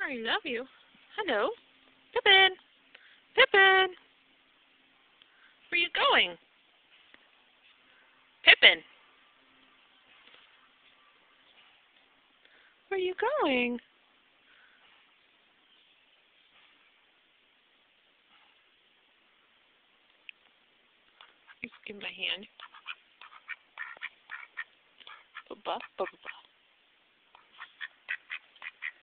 I love you. Hello. Pippin. Pippin. Where are you going? Pippin. Where are you going? Give me my hand. Ba-ba, ba-ba-ba.